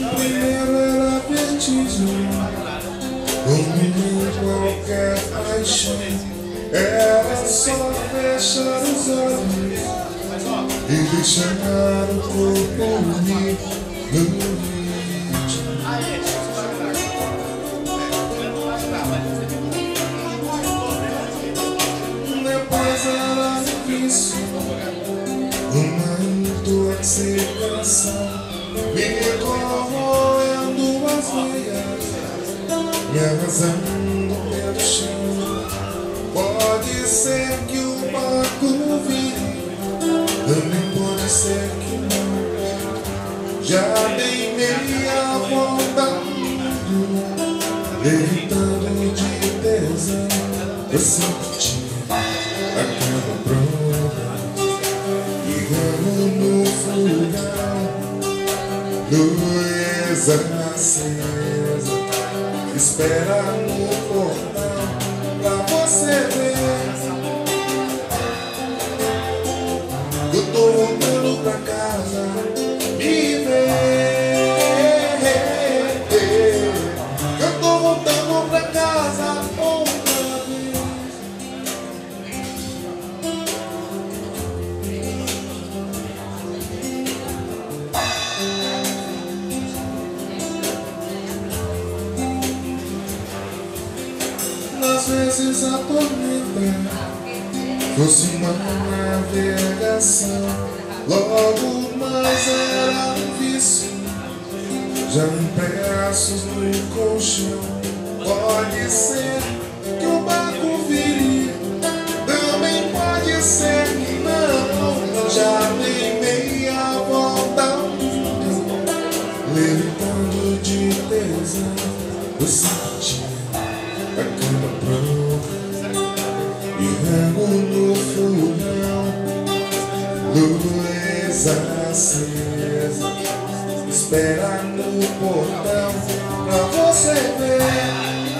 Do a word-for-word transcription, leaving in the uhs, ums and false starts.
primeiro era vertigem, como qualquer paixão. Era só fechar os olhos e deixar o corpo unir no ritmo. Depois era difícil, uma intoxicação me corroendo as veias, me arrasando pelo chão. Pode ser que o barco vire, também pode ser que não. Já dei meia volta, levitando de tesão. Eu sempre tinha aquela pronta e ramo no fogão, luz acesa, espera no portão pra você ver. Eu tô voltando pra casa, me ver. Eu tô voltando pra casa outra vez. Às vezes a tormenta fosse uma navegação, logo mais era um vício, já impressos no colchão. Pode ser que o barco vire, também pode ser que não. Já dei meia volta, levitando de tesão. Eu senti a cama pronta e ramo no fogão, luz acesa, espera no portão pra você ver.